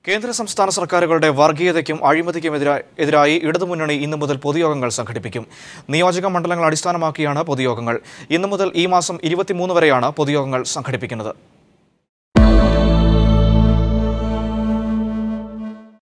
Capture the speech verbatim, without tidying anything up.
കേന്ദ്ര സംസ്ഥാന സർക്കാരുകളുടെ വർഗീയതയ്ക്കും അഴിമതിക്കും എതിരായി ഇടതുമുന്നണി ഇന്നു മുതൽ പൊതുയോഗങ്ങൾ സംഘടിപ്പിക്കും. നിയോജക മണ്ഡലങ്ങൾ അടിസ്ഥാനമാക്കിയാണ് പൊതുയോഗങ്ങൾ. ഇന്നു മുതൽ ഈ മാസം ഇരുപത്തിമൂന്ന് വരെയാണ് പൊതുയോഗങ്ങൾ സംഘടിപ്പിക്കുന്നത്.